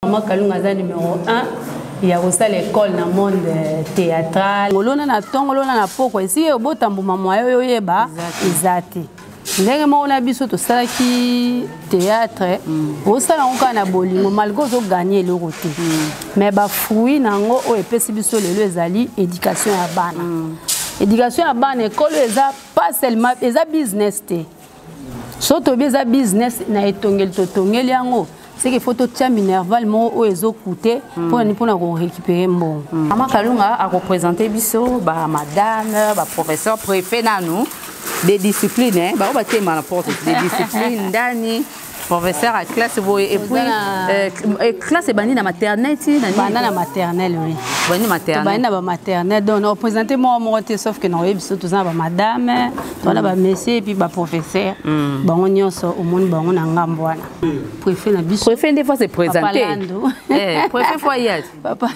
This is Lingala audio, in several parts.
Maman Kalunga za numéro 1. Il y a aussi l'école dans le monde théâtral. Olona na tongo olona na poko ici au botambu mama yo yeba izati. Ndenge mo na biso to sala ki théâtre o sala onka na bolingo malgré zo gagner le côté. Mais ba fruit nango o epesi biso lelo ezali éducation ya bana. Éducation ya bana école eza pas seulement eza business té. Soto beza business na etongel to tongel yango. C'est qu'il faut tout tiens minerval mo o ezo coûter pour récupérer mon. Maman Kalunga a représenté biso ba madame, ba professeur préfet na nous des disciplines hein, ba ba téma n'importe des disciplines dani professeur à classe et puis classe bani na maternelle na maternelle oui bani maternelle bani na maternelle donc on présenté moi sauf que non biso tout ça ba madame on a ba monsieur et puis ba professeur ba on nyonso au monde ba on na ngambo wana préfet na biso préfet des fois c'est présenté préfet foyer papa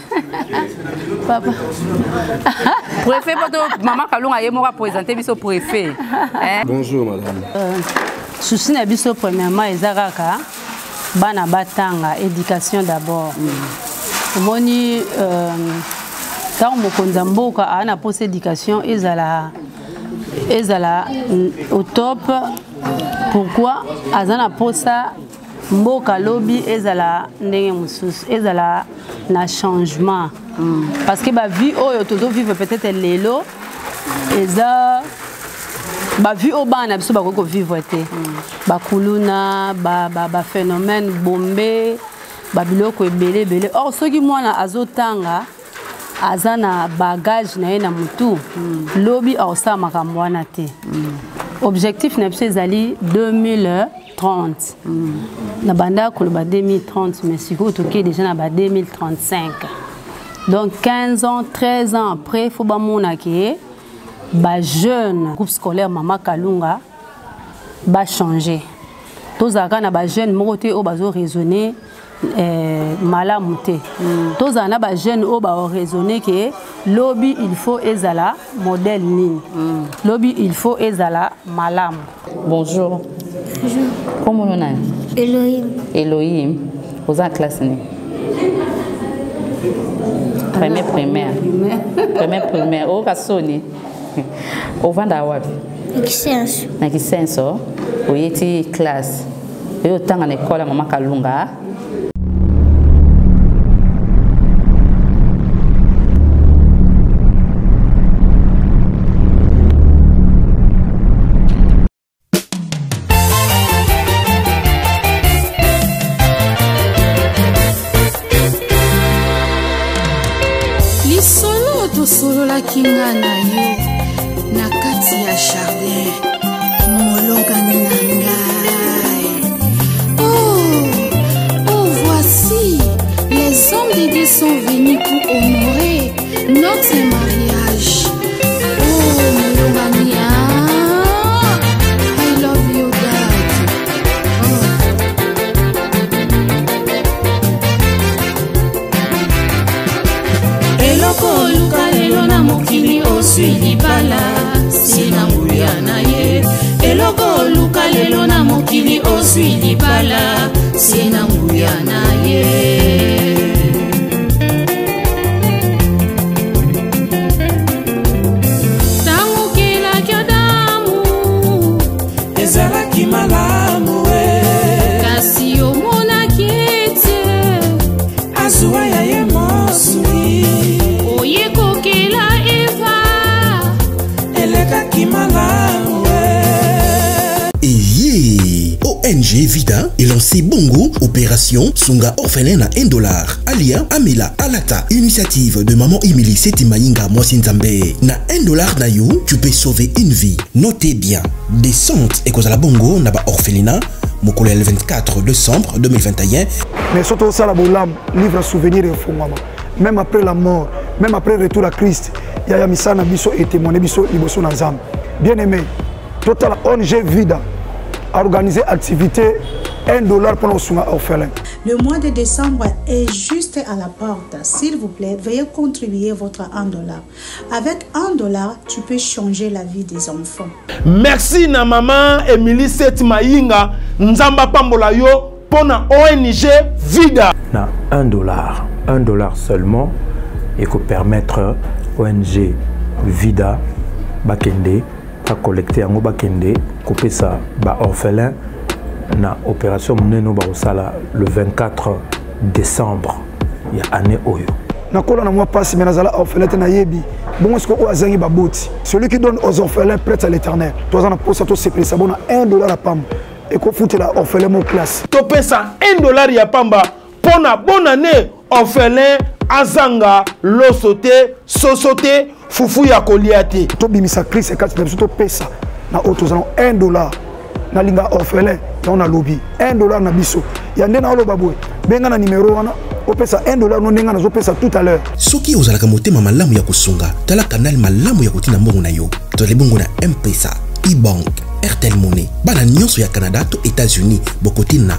préfet pour maman Kalunga yemo présenter biso préfet bonjour madame souci na biso premièrement ezakaka bana batanga éducation d'abord moni tant mokonza mboka ana pose éducation ezala au top pourquoi azana posa mboka lobby ezala ndenge mususu ezala na changement parce que ba vie oyo todo vivre peut-être lelo eza ba vie au bana biso ba ko vivre té ba kuluna ba phénomène bombé ba biloko ebele or soki mwana azotanga azana bagage na na mutu lobby awsa makambo wana té objectif na biso ezali 2030 na banda ko ba 2030 mais siko toké déjà na ba 2035 donc 15 ans 13 ans après faut ba mona ke ba jeune groupe scolaire Maman Kalunga ba changer tozaka na ba jeune mokote o bazo raisonner malamu te tozana ba jeune o ba raisonner que lobby il faut ezala modèle nini lobby il faut ezala malamu. Bonjour. Bonjour. Comment on a Elohim aux en classe ni première au kasoni au vanda wapi na kisenso oyeti classe yo tanga na école Maman Kalunga lisolo to solo la kinga na yo na kati ya jardin molongani na ngai. Oh, voici les hommes de Dieu sont venus pour honorer notre mariage. Oh, molongani, I love you, God. Eloko luka lelo na mokili oswili bala sina nguya na ye. Eloko luka lelo na mokili oswili bala sina nguya na ye. Tangu kila kyodamu ezalaki malamu kasi omona kiete azuwa ya ye mosui oyeko kila eva elekaki malamu. ONG Vida est lancé Bongo, opération Sunga orphelin à $1. Alia Amela Alata, initiative de maman Emily Setimainga Mwasinzambe. Na $1 na you, tu peux sauver une vie. Notez bien, descente et cause à la Bongo na ba orphelinat, Mokole le 24 décembre 2021. Mais surtout ça la bolam livre souvenir et fongama. Même après la mort, même après le retour à Christ, il y a misana biso et témoigné biso liboso na zam. Bien aimé, total ONG Vida a organisé activité $1 pour nos orphelins. Le mois de décembre est juste à la porte. S'il vous plaît, veuillez contribuer votre $1. Avec $1, tu peux changer la vie des enfants. Merci na maman Emily Setimainga Nzamba Pambola yo pour la ONG Vida. Na $1 seulement et que permettre ONG Vida bakende à collecter en bakende couper ça ba orphelin na opération meneno ba osala le 24 décembre ya année oyo. Nakola na moi passe mais nazala orphelin na yebi. Bon est-ce que o azangi baboti. Celui qui donne aux orphelins prête à l'Éternel. Toi on a pour ça to c'est ça bon $1 à pam. Et qu'on fout la orphelin mon classe. To pesa $1 ya pamba pour la bonne année orphelin azanga losote sosote fufu ya koliate. To bimisa Christ et quand tu to pesa na autos $1 na linga orphelin on a lobby $1 na biso. Ya ndena olo babwe. Benga na numéro wana opesa $1 no ndenga na zo pesa tout à l'heure. Soki ozalaka motema malamu ya kusunga tala kanal malamu ya kotina mbongo na yo. To le bongo na M-Pesa, e-Bank, Airtel Money, bana nyonso ya Canada to États-Unis bokotina.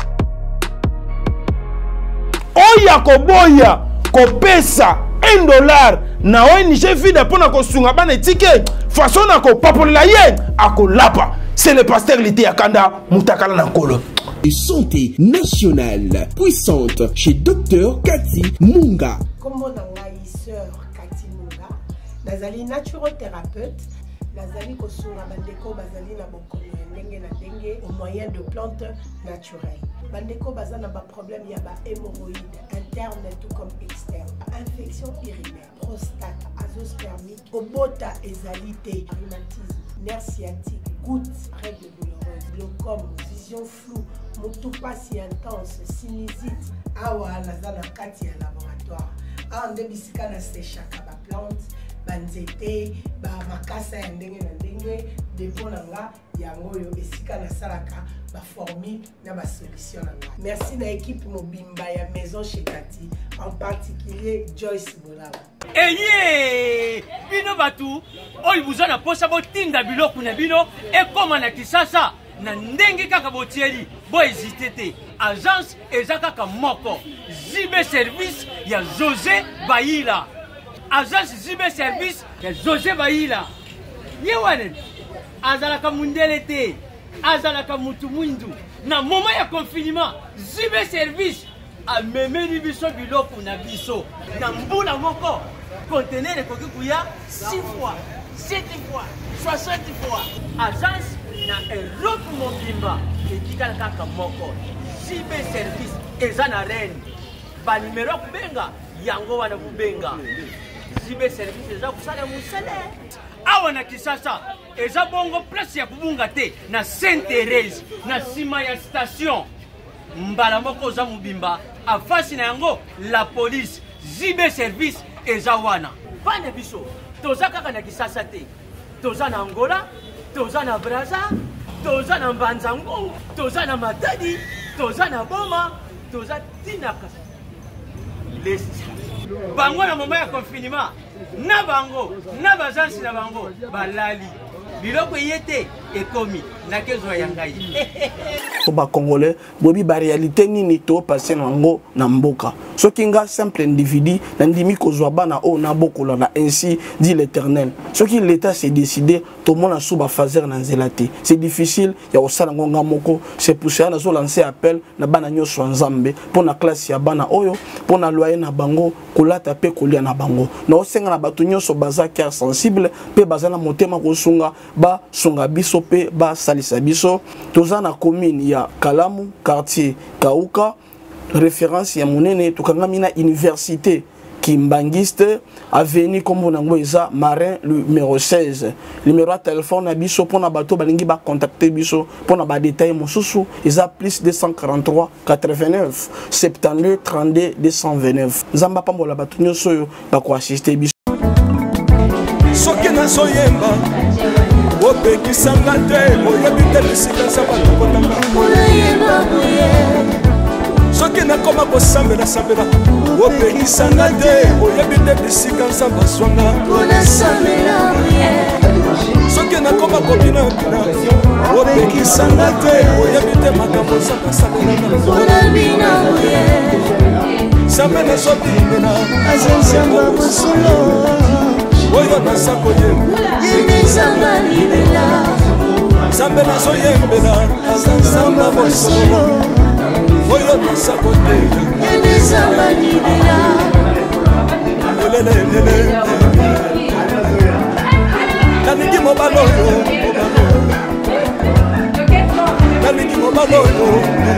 Oya koboya kopesa $1 na ONG Vida pona kosunga bana ticket façon na ko papola ye akolapa. C'est le pasteur Lité Akanda Mutakala Nankolo. Santé nationale puissante chez Dr Cathy Munga. Comme mon sœur Cathy Munga, nazali naturothérapeute, nazali kosunga bandeko bazali na bokono ndenge na ndenge au moyen de plantes naturelles. Bandeko bazana ba problème ya ba hémorroïdes interne tout comme externe, infection urinaire, prostate, azoospermie, obota ezalité, rhumatisme, nerf sciatique, gouttes, règles douloureuses, glaucome, vision floue, motopathie intense, sinusite. Awa nazana kati ya laboratoire. Awa nde bisika na séchaka ba plante, banzete, ba makasa ya ndenge na ndenge, depo na nga yango yo esika na salaka ba formule na ba solution na nga. Merci na équipe mobimba ya maison chez Cathy, en particulier Joyce Bolaba. Eye bino batu oyi buzana posa botinda biloko na bino ekoma na Kisasa na ndenge kaka botieli bo hésiter te. Agence eza kaka moko Zibe service ya José Baïla. Agence Zibe service ya José Baïla. Yewane azalaka mundele te, azalaka mutu mwindu na moment ya confinement. Zibe service a memeli biso biloko na biso na mbula moko conteneur ekoki kuya 6 fois 7 fois 60 fois. Agence na Europe mobimba etikala kaka moko Zibe service eza na reine ba numero kubenga yango wana kubenga. Zibe service eza kusala musele awa na Kisasa eza bongo place ya kubunga te na Sainte Thérèse na sima ya station mbala moko za mubimba afasi na yango la police. Zibe service eza wana bana biso toza kaka na Kisasa te, toza na Angola, toza na Brazza, toza na Mbanzango, toza na Matadi, toza na Boma, toza tinaka lesti bango na moment ya confinement na bango na bazansi na bango balali biloko yete ekomi na kezo ya ngai. Ba Congolais bobi ba réalité nini to passer nango na mboka soki nga simple individu na ndimi kozwa bana o na bokola na ainsi dit l'Éternel. Soki l'état s'est décidé to mona suba fazer na nzelati c'est difficile ya osala ngonga moko. C'est pour ça na zo lancer appel na bana nyoso nzambe pona classe ya bana oyo pona loyer na bango kolata pe kolia na bango na osenga na bato nyoso baza cœur sensible pe bazana motema kosunga ba sunga biso pe ba salisa biso. Toza na commune ya Kalamu quartier Kauka référence ya monene tukangami na université Kimbangiste avenue Kombo nango eza Marin numéro 16. Numéro de téléphone na biso pona bato balingi ba contacter biso pona ba détail mosusu eza plus 243 89 72 32 229. Nzamba pambola bato nyoso yo ba ko assister biso. Soki na soyemba opekisanga te oyebi te bisika sa balokotanga soki nakoma kosambela sambela opekisanga te oyebi te bisika sa baswanga soki nakoma kobina bina opekisanga te oyebi te makambo sa basalelanga sambe na sobimena azenzanga bosolo oyo nasako yembezanga libela sambe nazo yembela azanzamba bosolo oyo nasakote enezabanilila nalingi mobala oyo nalingi mobala oyo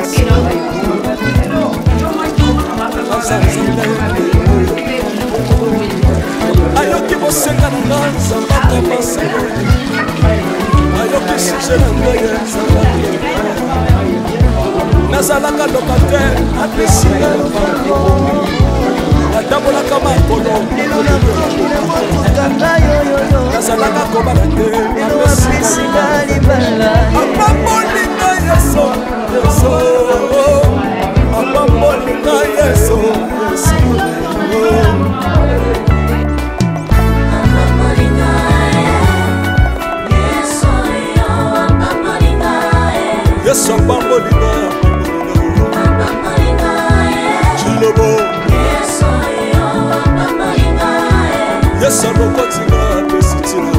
ayoki bosenga na nga nzambaka maseko ayoki suje na ngai nzambaka nazalaka lokatere apesinga natambolaka makolo nazalaka kobala te apambolinga yeso yeso apambolinga yeso yeso apambolinga chilobo yeso lokotinga apesitina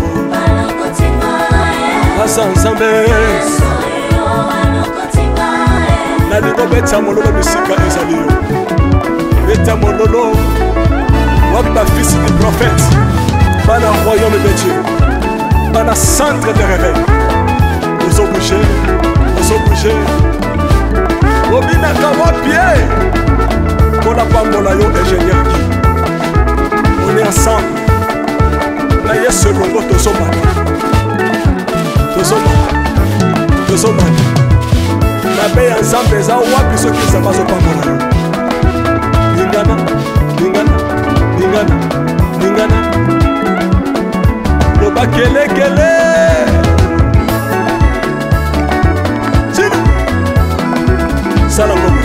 asa nzambe nalingo beta mololo bisika ezali yo beta mololo wapi bafisi du prophète bana royaume de Dieu bana centre de réveil ozobouge obinaka wapie mpona pambola yo ingénieur ki on est ensemble na yesu elongo tozomana mabe ya nzambe eza wapi soki nzambe azopambola yo lingana loba kelekele sina sala ngombe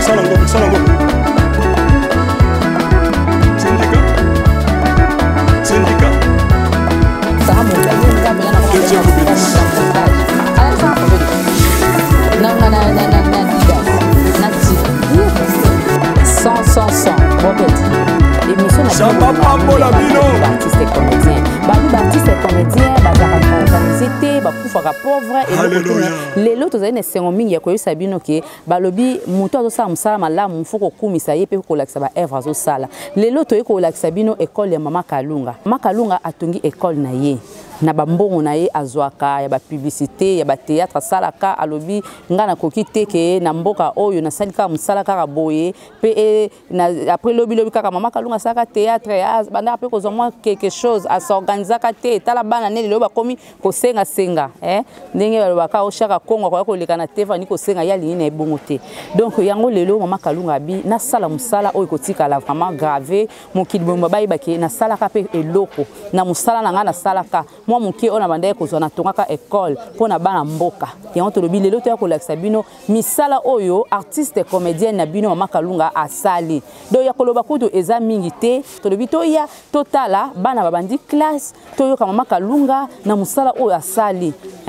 sindika que Dieu vous bénisse. lelo tozali na esengo mingi ya koyebisa bino ke balobi moto azosala mosala malamu fo kokumisa ye mpe kolakisa baevre azosala lelo toyei kolakisa bino ekole ya mama kalunga atongi ekole na ye na bambongo na ye azwaka ya bapublicité ya batéâtre asalaka alobi nga nakoki te ke na mboka oyo nasali kaka mosala kaka boye mpe après lobi kaka mama kalunga asalaka théâtre bandaka mpe kozwa mwa quelque chose asorganizaka te tala bana nde lelo bakomi kosengasenga ndenge balobaka oshaka kongo akoya koleka na te fani kosenga ye alingi na ebongo te donc yango lelo mama kalunga abi nasala mosala oyo kotikala vraiment grave mokili bomba bayebake nasalaka mpe eloko na mosala na nga nasalaka mwa moke oyo na bandaki kozwa natongaka ekole mpona bana mboka yango tolobi lelo toya kolakisa bino misala oyo artiste comédienne na bino mama kalunga asali donc ya koloba kutu eza mingi te tolobi toya totala bana babandi classe toyoka mama kalunga na mosala oyo asali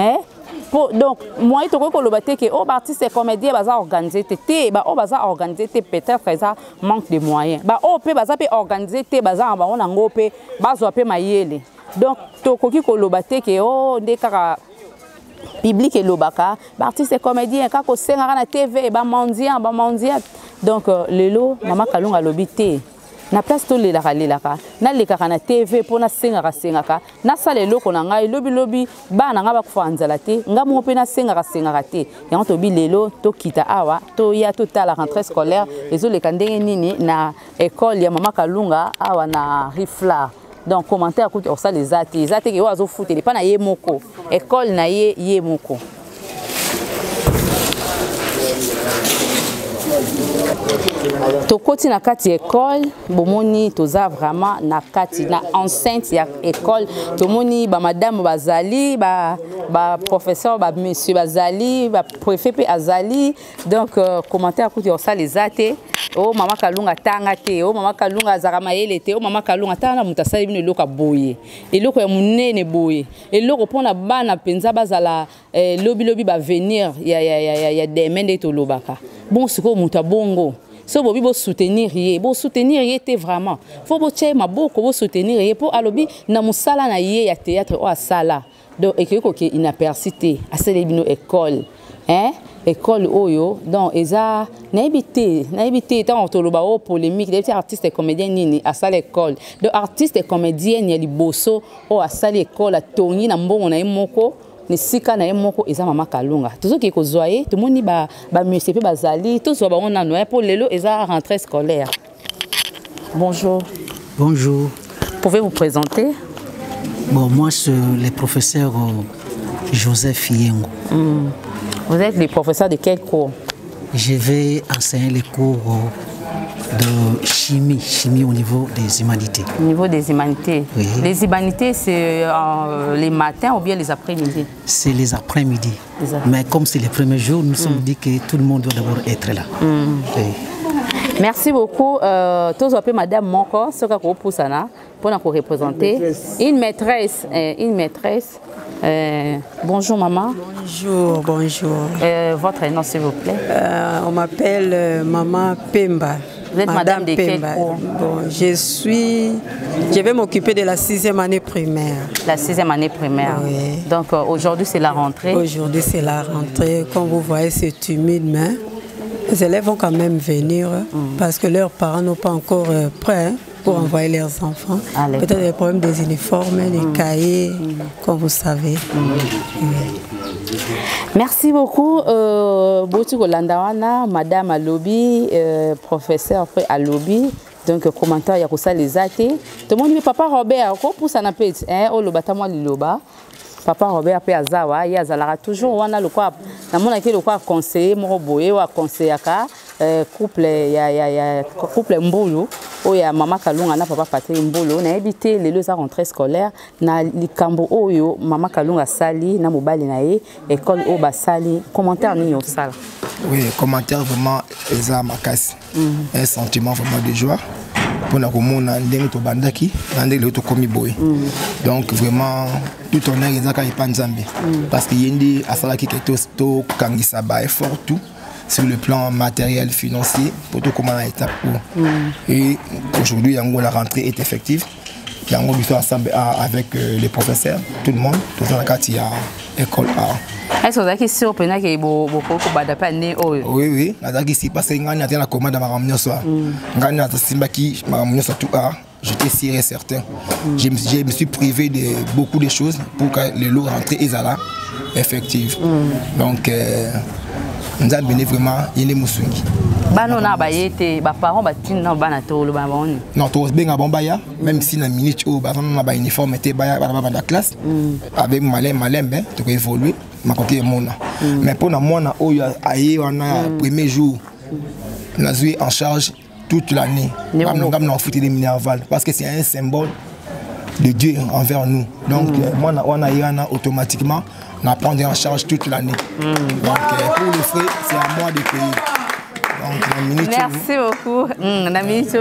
donc moi to ko loba te ke o artiste comédien baza organiser te ba o baza organiser te peut-être ça manque de moyens ba o pe baza pe organiser te baza ba ona ngope bazwa pe mayele donc to koki ko loba te ke o nde kaka public elobaka ba artiste comédien ka ko senga na TV ba mondial donc lelo mama kalunga lobi te na place to lelaka na lekaka na TV pona sengaka na sala eloko na ngai lobi bana nga bakufa nzala te nga mo pe na sengaka te yango to bi lelo to kita awa to ya tota la rentrée scolaire ezoleka ndenge nini na école ya mama kalunga awa na Rifla donc commentaire kuti or ça les zati ke wazo futele pa na ye moko école na ye moko tokoti na kati école bomoni toza vraiment na kati na enceinte ya école tomoni ba madame bazali ba professeur ba monsieur bazali ba préfet pe azali donc commentaire kuti or ça les até oh mama kalunga tanga te oh mama kalunga azaka mayele te oh mama kalunga tanga mutasali bino eloko boye eloko ya munene boye eloko pona bana penza bazala lobi ba venir ya demende to lobaka bon siko muta bongo so bobi bo soutenir ye te vraiment faut bo tché maboko bo soutenir ye po alobi na musala na ye ya théâtre o asala donc ekeko ke inapercité asele bino école hein école oyo donc eza naibité tant toloba o polémique des artistes et comédiens nini à ça l'école de artistes et comédiens ni liboso o à ça l'école a tongi na mbongo na moko ni sika na moko eza mama Kalunga toujours qui kozoye tout moni ba monsieur pe bazali tout so ba on a pour lelo eza rentrée scolaire. Bonjour. Bonjour. Pouvez-vous présenter? Bon, moi je suis le professeur Joseph Yengo. Vous êtes le professeur de quel cours? Je vais enseigner les cours de chimie au niveau des humanités. Au niveau des humanités. Oui. Les humanités, c'est les matins ou bien les après-midi? C'est les après-midi. Mais comme c'est les premiers jours, nous sommes dit que tout le monde doit d'abord être là. Oui. Merci beaucoup. Tous appelez Madame Moko, ce que vous poussana pour nous représenter. Une maîtresse. Bonjour maman. Bonjour, bonjour. Votre nom s'il vous plaît? On m'appelle Maman Pemba. Vous êtes Madame de quel cours? Bon, je vais m'occuper de la 6e année primaire. La 6e année primaire. Oui. Donc aujourd'hui c'est la rentrée. Aujourd'hui c'est la rentrée. Comme vous voyez c'est humide, mais les élèves vont quand même venir parce que leurs parents n'ont pas encore prêt pour envoyer leurs enfants. Peut-être des problèmes des uniformes, des cahiers, comme vous savez. Merci beaucoup, Botiko Landawana, Madame Alobi, professeur après Alobi. Donc, commentaire, il y a ça les athées. Tout le monde dit, Papa Robert, quoi pour ça n'a pas été, hein, oh, le bâtiment Liloba. Papa Robert après Azawa, il y a toujours, on a le quoi, dans mon accueil, le quoi conseiller, mon boye, ou à conseiller couple, il y a couple Mbolo, où il y a Maman Kalunga, na Papa Patrick Mbolo, on a évité les 2 rentrées scolaires, na Likambo Oyo, Maman Kalunga Sali, na Mobali Nae, école Oba Sali, commentaire ni au sal. Oui, commentaire vraiment, Eza Makas, un sentiment vraiment de joie. Pour nous ndenge to bandaki ndenge to komi boy donc vraiment tout honneur ezaka ipanzambe parce que yendi asalaki ke to kangisa ba effort tout sur le plan matériel financier pour tout comment la étape et aujourd'hui yango la rentrée est effective yango bi fait ensemble avec les professeurs tout le monde tout dans la quartier école A. Est-ce que vous avez surpris que beaucoup de oui, oui. Parce que ngani a la commande à ma soir. Ngani a simbaki ma soir tout A. J'étais sûr et certain. Je me suis privé de beaucoup de choses pour que les lots rentrent Ezala effective. Donc, nous avons vraiment yéné musungi. Bano na bayete ba parents batin na bana tolo ba boni. Non, to benga bombaya même si na minute au ba na ba uniforme était ba la classe avec malin ben to évoluer ma côté mona. Mais pour na mona oyo aye wana premier jour na joué en charge toute l'année. Ngam na foot de Minerval parce que c'est un symbole de Dieu envers nous. Donc moi on a yana automatiquement na prendre en charge toute l'année. Donc pour les frais, c'est à moi de payer. Merci beaucoup. La minute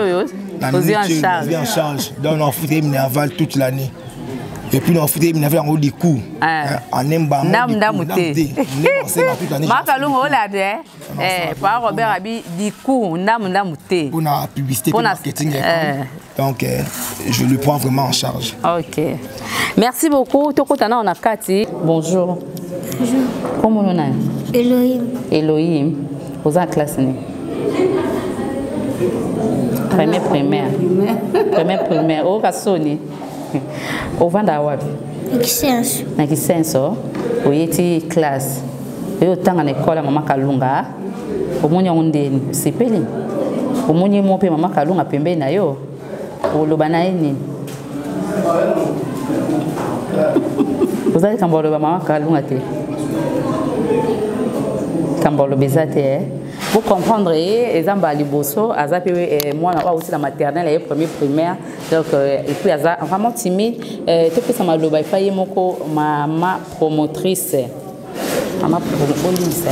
en charge. Donc on fout Minerval toute l'année. Et puis on fout Minerval en haut du coup. En Emba. Par Robert Abi du coup, pour la publicité, pour le marketing. Donc je le prends vraiment en charge. Ok. Merci beaucoup. Tokotana on a Kati. Bonjour. Bonjour. Comment on a? Elohim. Elohim. Vous êtes en classe né? Première primaire. Première primaire. Au Kassoni. Au Vandawabi. Na Kisenso. Au Yeti classe. Et au temps en école, Maman Kalunga. Au Mouni Ondeni. C'est peli. Au Mouni Mope, Maman Kalunga Pembe na yo. Au Lobanaini. Vous avez Kambolo Maman Kalunga te. Kambolo Bezate. Vous comprendrez, exemple à Liboso, moi aussi la maternelle et première primaire, donc et puis vraiment timide. Tout que ça m'a loba, il fallait ma promotrice, ma promotrice.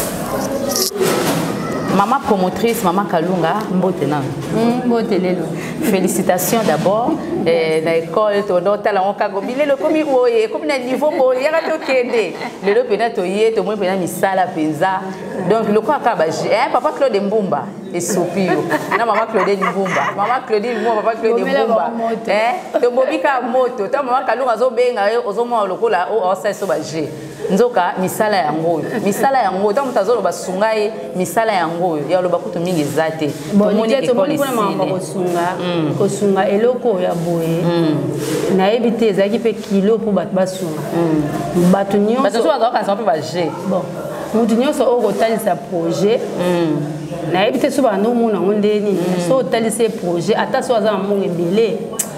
Maman promotrice, Maman Kalunga, mbotena. Mbotelelo. félicitations d'abord. Dans l'école, tu as talent, le commis comme un niveau, il y a un kende. Le pénat, tu y es, tu as mis ça la pizza. Donc, le quoi, papa Claude Mbumba et Soupio. Non, maman Claude Mbumba. Maman Claude Mbumba, papa Claude Mbumba. Tu as bobika moto. Tu as maman Kalou Azo Benga, Ozomo Lokola, ou Osa Sobaje. Nzoka, misala yango. Misala yango. Tu as mutazo basungai, misala yango. Ya lo bakutu mingi zate. Bon, ni dia to moni kuna mama kosunga eloko ya boye. Na ebite ezaki pe kilo pour bat basunga. Batu nyonso. Batu so azaka ça peut bager. Bon. Mutu nyonso okotalisa projet. Na ebite so ba no mona ngondeni. So otalisa projet ata so aza mo ebele.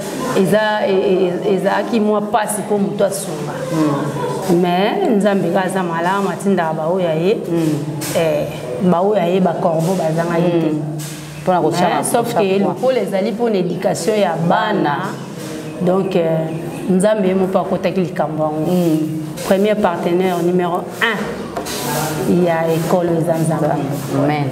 Eza ki moi passe pour mutu asunga. Mais nzambe kaza malama tinda ba oya ye. Baoya ye ba corbeau bazanga yete. Sauf que le pôle ezali pour l'éducation ya bana. Donc nzambe mo pa kota ki likambango. Premier partenaire numéro 1. Il y a école Zanzamba. Amen.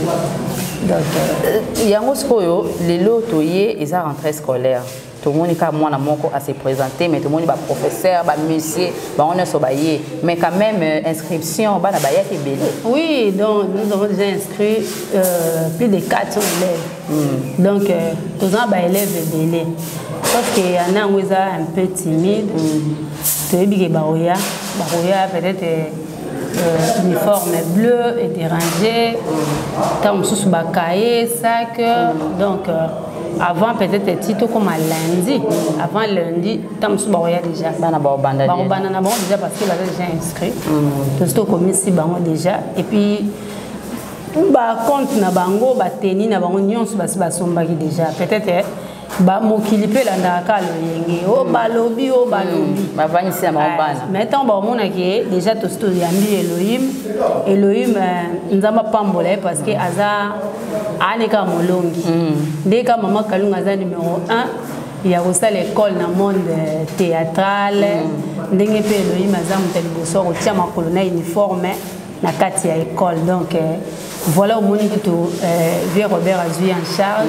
Donc yango skoyo lelo toye eza rentrée scolaire. Tout le monde a se présenter, mais tout le monde est professeur, monsieur, on est mais quand même inscription, est belle. Oui, donc nous avons déjà inscrit plus de 400 élèves. Donc tous les élèves sont belles. Sauf qu'il y en a qui sont un peu timides. Tu sais que Baroya peut-être uniforme bleu et dérangé. Tant sous bakaye, sac. Donc avant peut-être tito comme lundi. Avant lundi, tant sous Baroya déjà. Déjà parce qu'il avait déjà inscrit. Tout comme ici déjà. Et puis ba compte na bango ba teni na bango nyonso basombaki déjà. Peut-être ba mokilipe la ndaka lo yenge o balobi ba vanisi na bana mais tant ba mona ki déjà to sto yambi Elohim nzamba pambola parce que aza aneka molongi ndeka mama Kalunga za numéro 1 il y a aussi l'école na monde théâtral ndenge pe Elohim aza mutali boso ko tia makolo na uniforme na kati ya école donc voilà au monde qui tout vieux Robert a joué en charge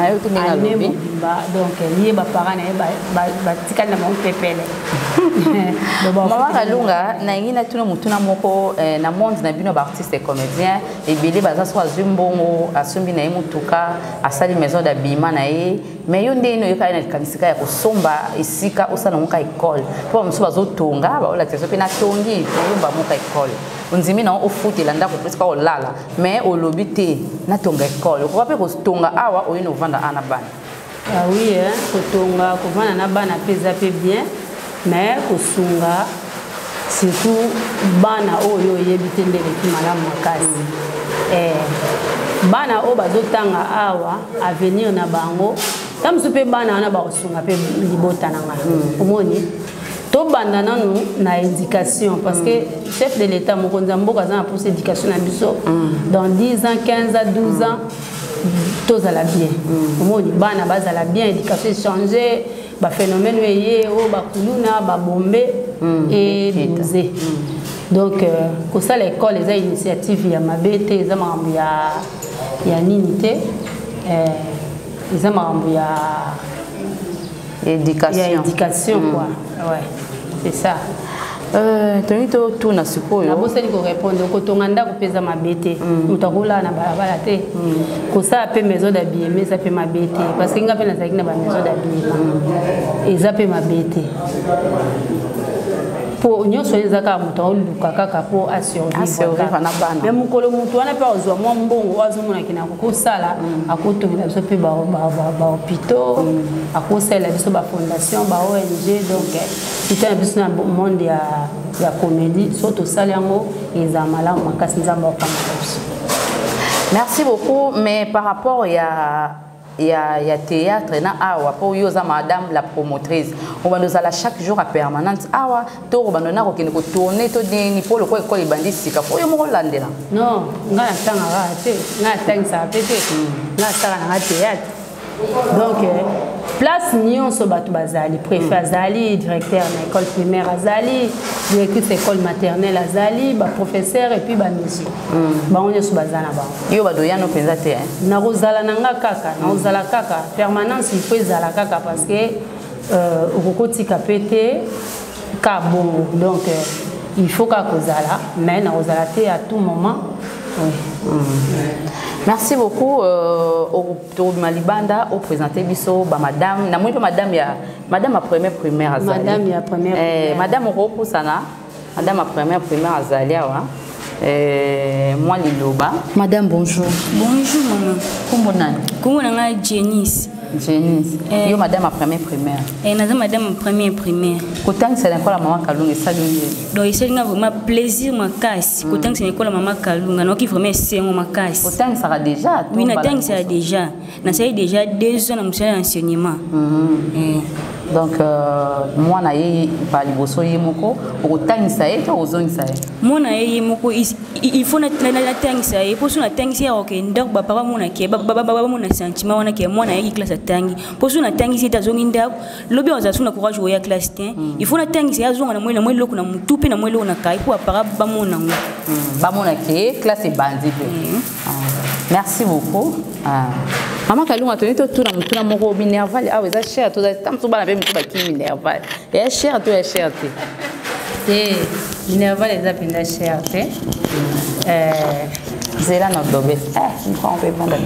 donc lié ba parents ba tikana na mon pepele Maman Kalunga na ngina tuna mutuna moko na monde na bino ba artiste et comédien et bele baza so azumbongo asumbi na mutuka asali maison d'habillement na ye mais yo ndeno yo kana kanisika ya kosomba isika osana muka école po mso bazotonga ba ola teso pe na tongi yomba muka école unzimi na ofuti la ndako presque o lala mais o lobité na tonga école ko pa ko tonga awa o ino vanda ana bana. Ah oui hein ko tonga ko vanda na bana peza pe bien mais ko sunga surtout bana oyo yebite ndele ki malamu makasi bana o bazotanga awa avenir na bango tam supe bana na ba kosunga pe libota na nga omoni to banda nanu na éducation parce que chef de l'état mokonza mboka za pour éducation na biso dans 10 ans 15 ans 12 ans tous à la bien omoni bana baza la bien éducation changer ba phénomène weye o ba kuluna ba bombe et musée donc ko ça l'école les initiatives ya mabete za mambo ya ninité les mambo ya éducation quoi ouais c'est ça tonito tout na sikoyo na boseli ko répondre ko tonganda ko pesa mabete mutakola na balabala te ko ça pe maison d'habillement ça pe mabete parce que ngape na zaki na ba maison d'habillement et ça pe mabete pour nyonso ezaka muto luka kaka pour assurer na bana mais mukolo muto wana pa ozwa mwa mbongo azomona kinako ko sala akotongela biso pe ba hôpitaux akosala biso ba fondation ba ONG donc c'était biso na monde ya comédie surtout saliango ezamala makasi nzamba okamabiso. Merci beaucoup mais par rapport il y a théâtre na awa pour yoza madame la promotrice on va nous aller chaque jour à permanente awa to bandona ko kene ko tourner to deni pour le ko école bandisi ka ko yo mo landela non ngana tanga ra te ngana tanga sa pete ngana tanga na théâtre donc place nyonso bato bazali préfet azali directeur na école primaire azali directrice école maternelle azali ba professeur et puis ba musique bango nyonso bazana bango yo badoyano penza te na kozala nanga kaka na kozala kaka permanence il faut ezala kaka parce que okokotika pété ka bongo donc il faut ka kozala mais na kozala te à tout moment. Oui. Merci beaucoup au Malibanda au présenter biso ba madame na moi madame a première primaire azali madame ya première primaire madame Roko sana madame a première primaire azali wa moi liloba madame bonjour maman comment nanga Jenice yo madame a première primaire naza madame première primaire kotangisa na école maman Kalunga saluni donc c'est vraiment plaisir makasi kotangisa na école maman Kalunga donc il vraiment c'est mon makasi kotangisa déjà oui natangisa déjà na ça déjà 2 ans na musala enseignement donc moi na ye pa liboso ye moko okotangisa ye to ozongisa ye moi na ye moko il faut na tangisa ye pour na tangisa OK ndako ba papa mona ke baba mona sentiment wana ke moi na ye classe tangi pour na tangisa ta zongi ndako lobi on za suna courage ya classe tin il faut na tangisa ya zonga na moi loko na mutupi na moi loko na kai pour para ba mona ngo ba mona ke classe bandi merci beaucoup Maman Kalunga toni to tuna mutuna moko minerval ah eza cher to tam to bana be mutu ba ki minerval ya cher to ya cher te minerval eza pinda cher te zela na dobe on peut vendre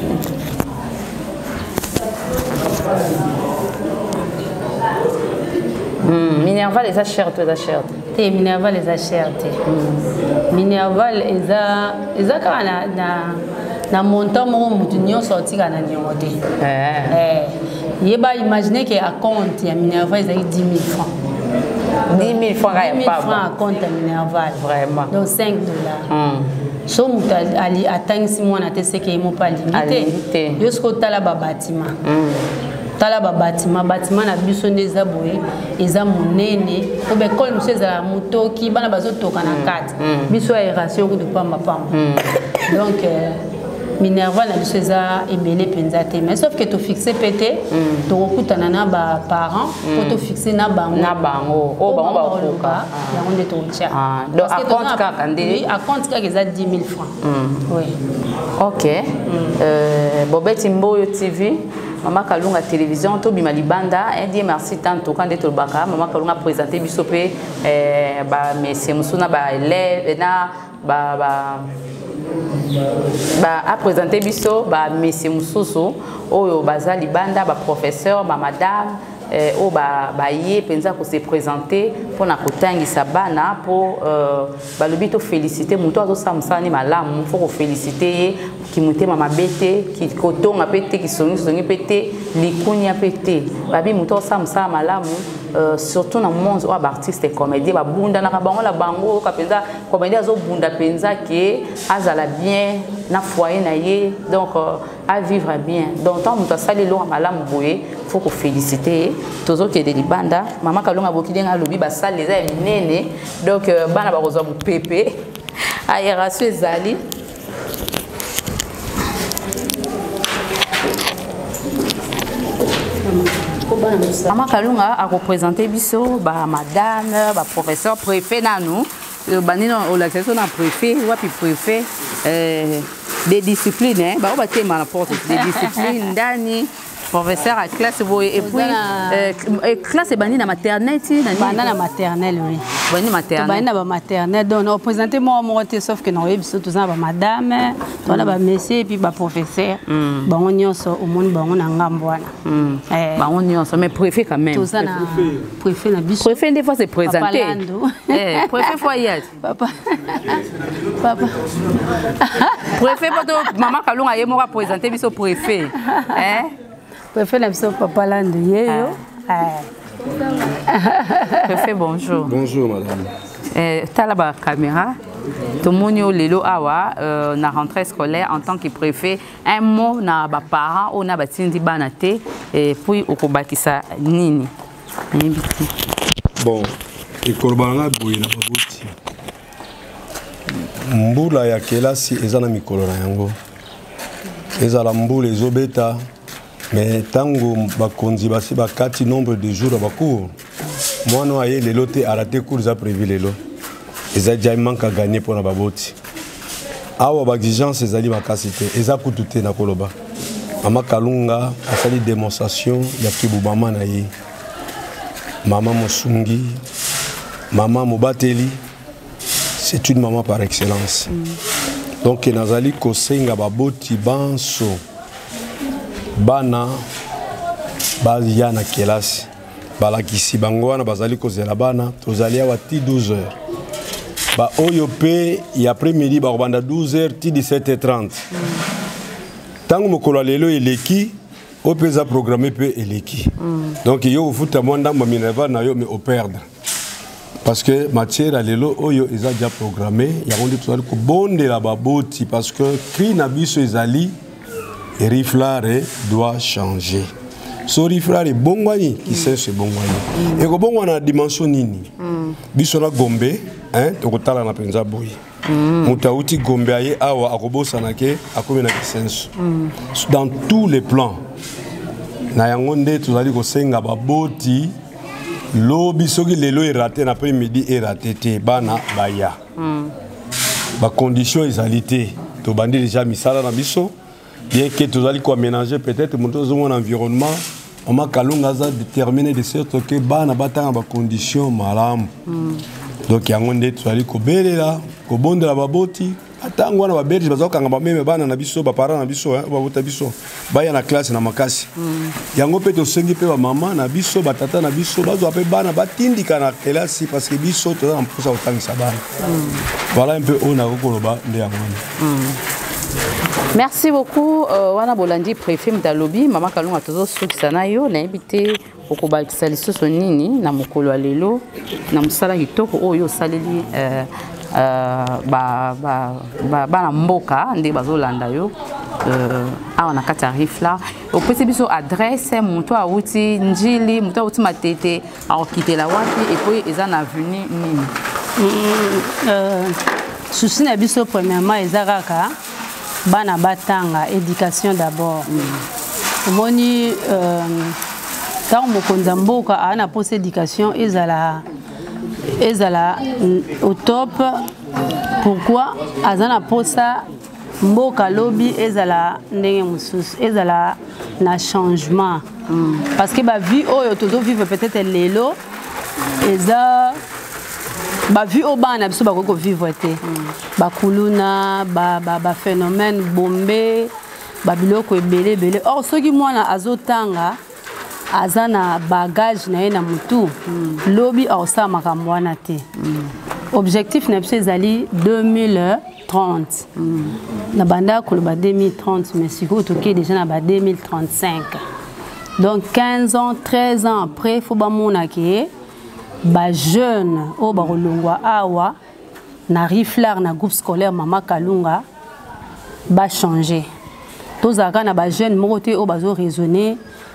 minerval eza cher to eza cher te minerval eza cher te minerval eza kana na montant moko mutu nyonso otika na niongo te yeba imaginer que à compte ya minerval ezali 10 000 francs 10 000 francs à compte ya minerval vraiment donc $5 so mutu atangisi mwana te seke yemo pa limite yo siko tala ba bâtiment tala ba bâtiment na biso nde eza boye eza monene po ba école musu ezala motoki bana bazotoka na kati biso aération kudu pamba donc minerval na biso eza ebele penza te mais sauf que to fixer pété to kokutana na ba parents pour to fixer na bango o bango ba koka yango nde to tia donc à compte kaka ndé à compte kaka eza 10 000 francs oui OK Bobeti Mboyo TV Maman Kalunga télévision to bima libanda dit merci tant to quand to baka Maman Kalunga présenter biso pe ba monsieur musuna ba élève na ba a présenté biso ba monsieur mususu oyo baza libanda ba professeur ba madame o ba yé penza ko se présenter pour na kotangisa bana pour ba lobito féliciter muto azo samsani malamu faut féliciter ki mutema mabete ki kotonga pete ki songi pete likunya pete babi muto samsa malamu surtout dans le monde où artiste et comédien ba bunda na bango la bango ka penza comédien azo bunda penza ke azala bien na foyer na ye donc à vivre bien donc tant muto sali lo malamu boye faut ko féliciter tozo ke de libanda Maman Kalunga bokidenga lobi ba sali les nene donc bana ba kozwa bu pepe aération ezali Maman Kalunga a représenté biso ba madame ba professeur préfet na nous banino o la section na préfet wapi préfet des disciplines ba ba tema na porte des disciplines ndani professeur à classe et puis classe bani na maternelle na maternelle oui bani maternelle bani na maternelle donc on présenter moi sauf que non biso tous na ba madame to na ba monsieur et puis ba professeur bango nyonso au monde bango na ngambo wana bango nyonso mais préfet quand même tous na préfet na biso préfet des fois c'est présenté préfet foyer papa préfet poto Maman Kalunga yemo va présenter biso préfet préfet la biso papa lando yeyo préfet bonjour bonjour madame tala ba caméra tout monde lelo awa na rentrée scolaire en tant que préfet un mot na ba parents on a batindi banate et puis okobakisa nini bon ekolbanga boye na baboti mbula ya kelasi eza na mikolo na yango ezala mbula ezobeta Mais tango bakonzi basi bakati nombre de jours à bakour. Moi non aye lelo te arrêté cours a prévu lelo. Eza déjà manque à gagner pour na baboti. Awa ba exigence ezali makasite. Eza kutute na koloba. Mama Kalunga a fait des démonstrations ya kibubama na ye. Maman Mosungi, maman Mobateli, c'est une maman par excellence. Donc nazali kosenga baboti banso bana balia na kelasi balakisi bango wana bazali kozela bana tozali awa ti 12h ba oyo pe ya après-midi ba banda 12h ti 17h30 tango mokolo lelo eleki opeza programmé pe eleki donc yo futa mwanda ma minerva na yo me au perdre parce que matière à lelo oyo eza déjà programmé ya rondi tozali ko bondela baboti parce que cri na biso ezali riflare doit changer. So riflare bongwani qui sait ce bongwani. Et ko bongwana na dimension nini? Biso na Gombe, hein, to kotala na penza boy. Mutauti Gombe aye awa akobosa na ke akomi na kisenso. Dans tous les plans. Na yango nde tozali ko senga baboti lobi soki lelo est raté na après-midi est raté te bana baya. Ba condition ezalité to bandi déjà misala na biso. Bien que tu allez aménager peut-être mon environnement, on m'a Kalunga déterminé de sorte que bana batanga ba condition malam. Donc yangonde tu allez ko belela, ko bondela baboti, atango na ba belge bazokanga ba meme bana na biso ba parents na biso hein, ba bota biso. Ba ya na classe na makasi. Yango pe to sengi pe ba maman na biso ba tata na biso bazo pe bana batindika na classe parce que biso to na mposa otangisa bana. Voilà un peu on a kokoloba nde yango. Merci beaucoup. Wana Bolandi préfet Mdalobi, Mama Kalunga tozo sukisana yo na invité okobakisa lisusu nini na mokolo lelo na musala kitoko oyo saleli ba mboka nde bazolanda yo awa na kati ya Rifla opesi biso adresse moto awuti njili moto awuti matete akitela wapi epoyi eza na avenue nini souci na biso premièrement eza kaka bana batanga éducation d'abord omoni tant mokonza mboka ana pose éducation ezala au top pourquoi azana posa mboka lobby ezala ndenge mususu ezala na changement parce que ba vie oyo todo vivre peut-être lelo eza ba vie au bana biso ba ko vivre te ba kuluna ba phénomène bombé ba biloko ebele or soki mwana azotanga azana bagage na ye na mutu lobby awsa makambo wana te objectif na biso ezali 2030 na banda koloba 2030 mais sikoyo toke déjà na ba 2035 donc 15 ans 13 ans après faut bamona ke ba jeune o ba kolongwa awa na Riflar na groupe scolaire Mama Kalunga ba changer tozaka na ba jeune moko te o bazo raisonner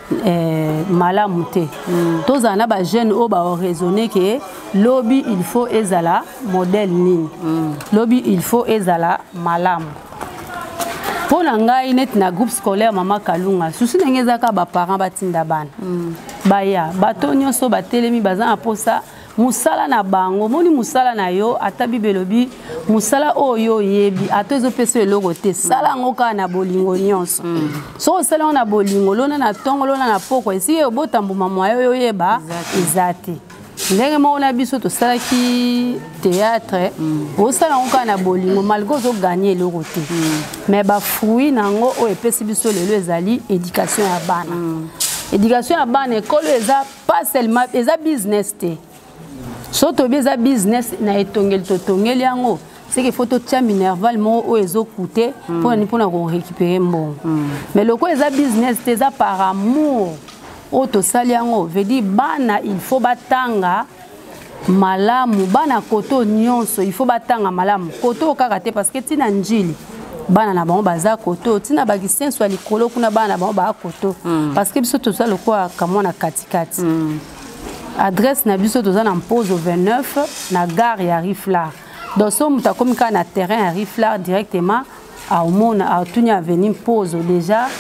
malamu te tozaka na ba jeune o ba raisonner ke lobby il faut ezala modèle nini lobby il faut ezala malamu pour ngai net na groupe scolaire Mama Kalunga susi ngezaka ba parents batinda bana baya batonyo so batelemi baza aposa musala na bango moni musala na yo atabi belobi musala oyo yebi atozo pese logo te sala ngoka na bolingo nyonso so sala na bolingo lona na tongo lona na poko esi yo botambuma mwayo yo yeba izati ndenge mo na biso to sala ki théâtre o sala ngoka na bolingo malgré zo gagner logo te mais ba fruit nango o epesi biso lelo ezali éducation ya bana éducation à ban école eza pas seulement eza business te soto beza business na etongel totongel yango c'est que faut to tia minerval mo o ezo coûter pour na récupérer mbongo mais loko eza business te eza par amour o to sali yango veut dire bana il faut batanga malamu bana koto nyonso il faut batanga malamu koto kaka te parce que tina njili bana na bango baza koto tina bakisenso ya likolo kuna bana na bango ba koto parce que biso toza lokwa kamona katikati adresse na biso toza na pose au 29 na gare ya Riflar donc so muta komika na terrain ya Riflar directement à omona à tunya avenue pose déjà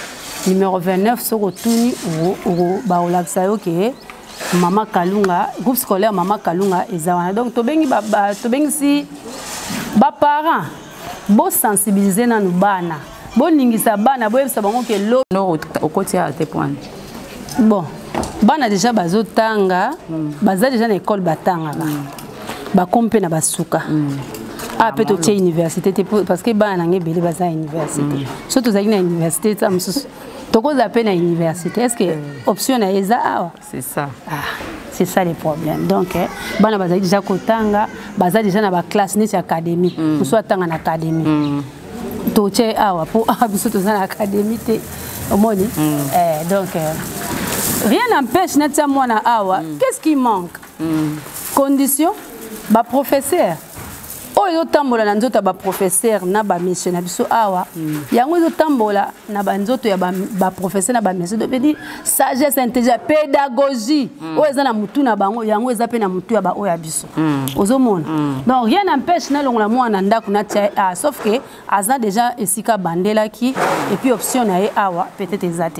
numéro 29 soko tuni ba olakisa yo ke Mama Kalunga groupe scolaire Mama Kalunga ezawana donc tobengi si ba parents bo sensibiliser na bana bo ningisa bana bo yebisa bango ke lo no okoti à tes points bon bana déjà bazotanga baza déjà na école batanga ba kompe na basuka peut être université parce que bana nge bele baza université surtout za na université ça mususu toko za pe na université est-ce que option na eza awa c'est ça c'est ça le problème donc bana baza déjà kotanga baza déjà na ba classe ni académie muso atanga na académie toche awa pour biso to na académie te omoni donc rien n'empêche na mwana awa qu'est-ce qui manque condition ba professeur oyo tambola na nzoto ba professeur na ba missionnaire biso awa yango zo tambola na ba nzoto ya ba professeur na ba missionnaire de dire sagesse intelligence pédagogie oyo eza na mutu na bango yango eza pe na mutu ya ba oya biso ozomona donc rien n'empêche na longola mwana ndako na tia sauf que aza déjà esika bandela ki et puis option na ye awa peut-être ezate.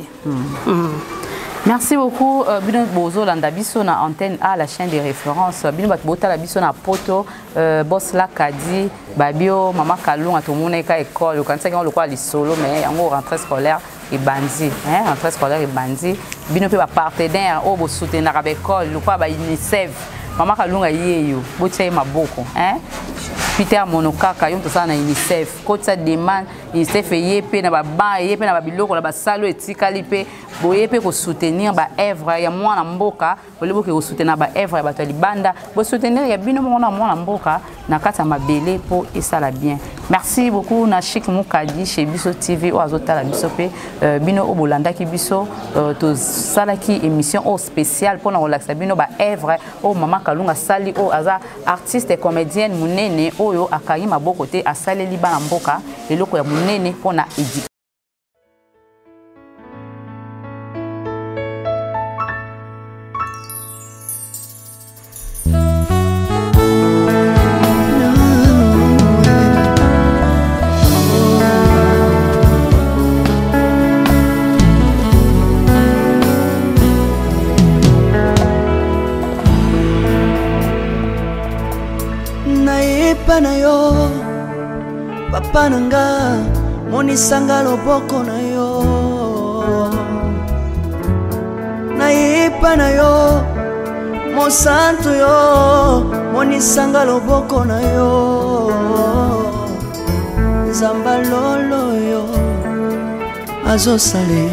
Merci beaucoup. Bino Bozo Landabiso na antenne A, la chaîne de référence. Bino Batbota la biso na poto boss la kadi babio Mama Kalunga to mona ka école quand ça on le quoi les solo mais en rentrée scolaire et bandi rentrée scolaire et bandi bino pe ba partenaire o bo soutenir à l'école le quoi ba UNICEF Mama Kalunga yeyo botia maboko Peter Monokaka yon to ça na UNICEF ko ça demande UNICEF yepe na ba ba yepe na ba biloko na ba salo etikali pe boyepe ko soutenir ba œuvre ya mwana mboka bolebo ke ko soutenir ba œuvre ya bato libanda bo soutenir ya bino mwana mboka na kata mabele po esala bien. Merci beaucoup na Chic Mukadi chez Biso TV o azota la biso pe bino o bolanda ki biso to salaki émission o spéciale pour na relaxa bino ba œuvre o Mama Kalunga sali o aza artiste et comédienne munene oyo akangi maboko te asaleli bana mboka eloko ya munene pona édit. Na yo papa nanga monisanga loboko na yo naipa na yo mosantu yo monisanga loboko na yo nzamba lolo yo azosale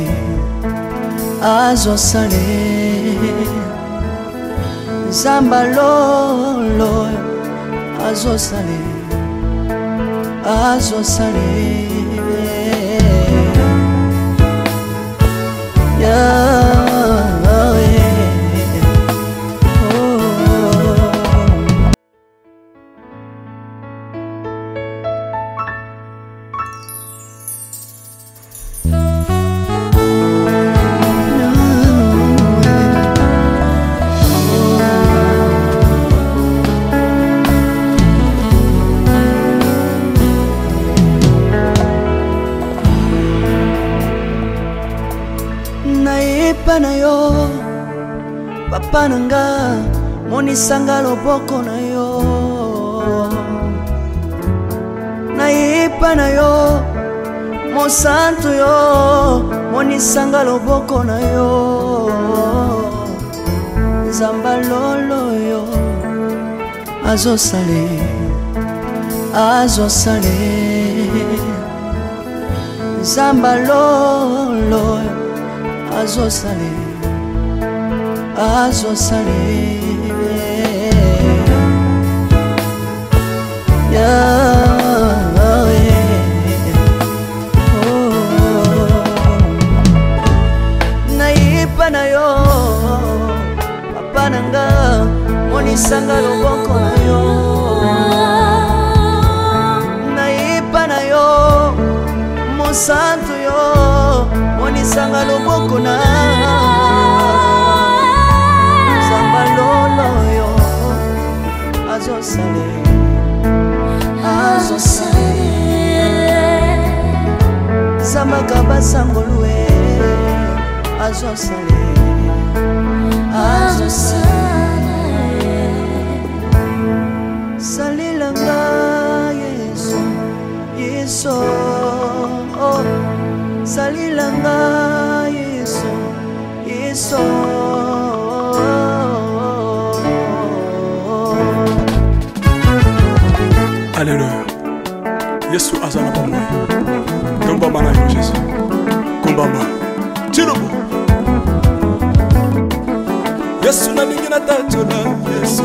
nzamba lolo azosale na yo papa nanga monisanga loboko na yo naipa na yo mosantu yo monisanga loboko na yo nzamba lolo yo azosale nzamba lolo azosale naipa na yo papa nanga monisanga loboko na yo naipa na yo mosantu yo monisanga loboko na nzamba lolo yo azosale zamba kabasangolwe azosale salilanga Yesu Yesu salilanga Yesu Yesu Alléluia. Yesu azana bomoi. Kombama na yo Jésus. Kombama. Tirobo. Yesu na lingi na tatola Yesu.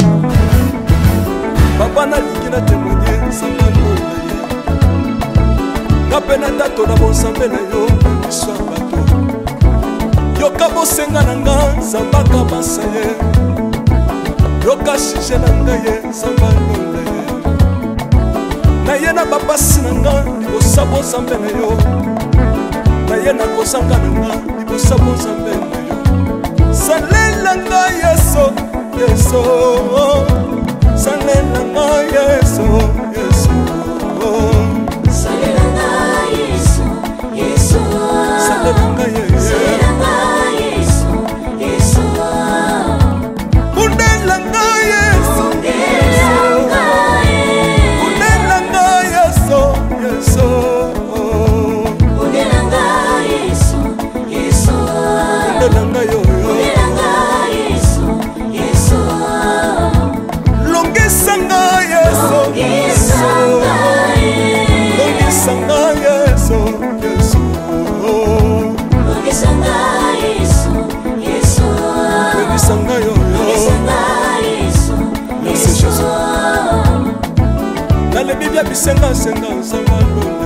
Papa na lingi na témoigner samba lola ye. Ngapena tatola bonsambe na yo iswa bato. Yoka bosenga na nga samba kabasa ye. Yoka shishe na nga ye samba lola ye. Na ye na bapasi na nga libosa bonsambe na yo. Na ye na kosanga na nga libosa bonsambe na yo. Salela nga Yesu Yesu salela nga Yesu Yesu salela nga Yesu Yesu salela nga Yesu Yesu Undela nga Yesu Undela nga Yesu Yesu Undela nga Yesu Yesu Undela nga yo Bibia bisenga senga sanga londe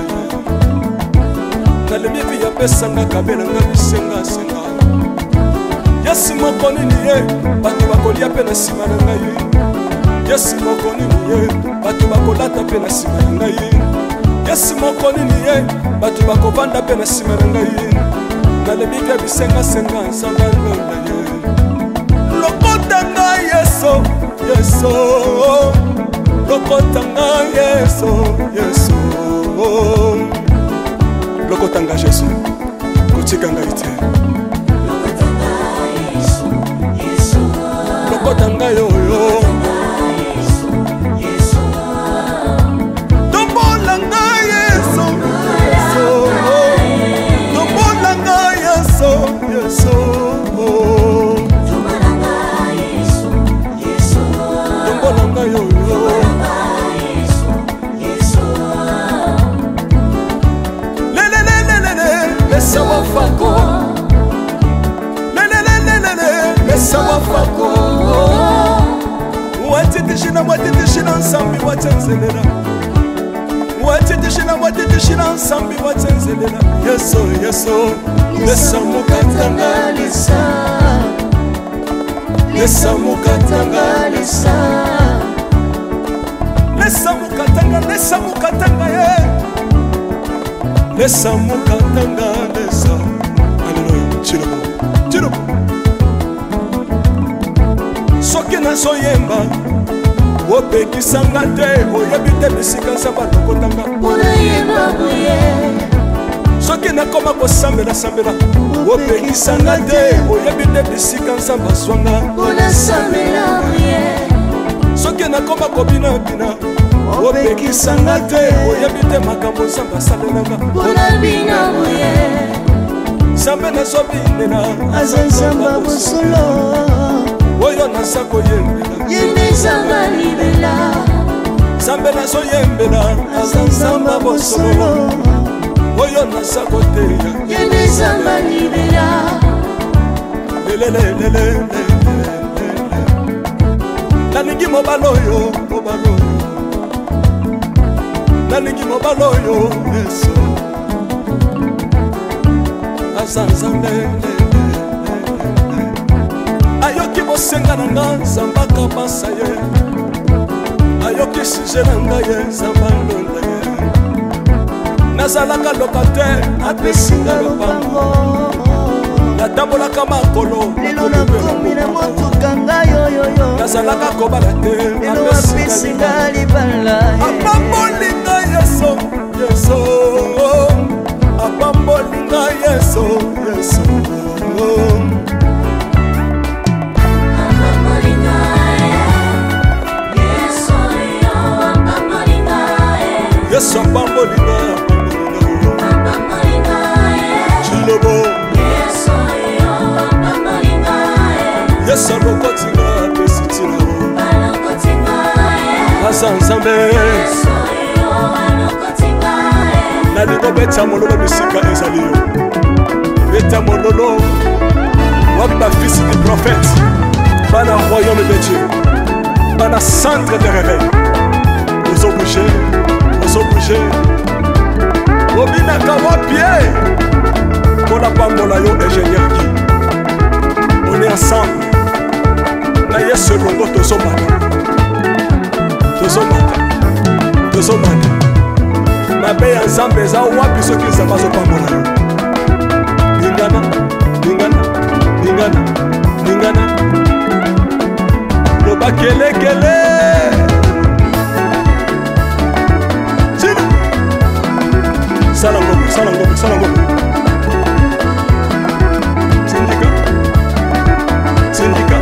Nale bibia pesanga kabela nga bisenga senga Yesu mokoni niye batu bakolia pe na sima na ngai Yesu mokoni niye batu bakolata pe na sima na ngai Yesu mokoni niye batu bakovanda pe na sima na ngai Nale bibia bisenga senga sanga londe Lokota nga Yesu Yesu Lokotanga Yesu, Yesu Lokotanga Jésus, Kotikanga ite Lokotanga Yesu, Yesu Lokotanga yo-yo Yesu Tombolanga Yesu, Yesu Tombolanga Yesu, Yesu Tombolanga Yesu, Yesu Tombolanga yo-yo Mesa wafako Mesa wafako Watitishina nsambi watenzelela Watitishina nsambi watenzelela Yeso Yeso Lesa mukatanga Lesa mukatanga Lesa mukatanga ye Lesa mukatanga lesa Alléluia Chirobo Chirobo Soki na soyemba Opekisanga te Oyebi te bisika nsamba lokotanga Unayemba buye Soki na koma kosambela sambela Opekisanga te Oyebi te bisika nsamba swanga Unasambela buye Soki na koma kobina bina Opekisanga te oyebi te makambo nzambe asalelanga Unabina buye Nzambe nazobinela aza nzamba bosolo Oyo naza koyembela Yende nzamba libela Nzambe nazoyembela aza nzamba bosolo Oyo naza koteya Yende nzamba libela Lelelelelele Nalingi mobalo oyo Nalingi mobalo oyo Yesu Aza nzambe Ayoki bosenga na nga nzamba kabasa ye Ayoki suje na nga ye nzamba londa ye Nazalaka lokater apesinga lopango Natambolaka makolo Lelo nakomi na motuka ngai oyoyo Nazalaka kobala te Lelo apesinga libala Apambolinga Yesu Yesu Apambolinga Yesu Yesu pesa nzambe nalingo beta mololo bisika ezali yo beta mololo wapi bafils du prophète bana royaume de Dieu bana centre de réveil ozo bouger obinaka wapie mpona pambola yo ingénieur qui on est ensemble na yesu elongo tozomata mabe ya nzambe eza wapi soki nzambe azopambola yo lingana loba kelekele sala ngombe syndicat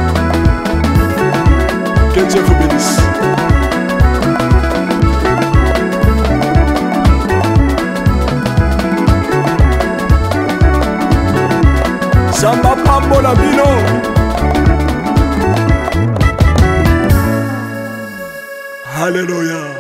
que Dieu vous bénisse. Samba pambola bino. Alléluia.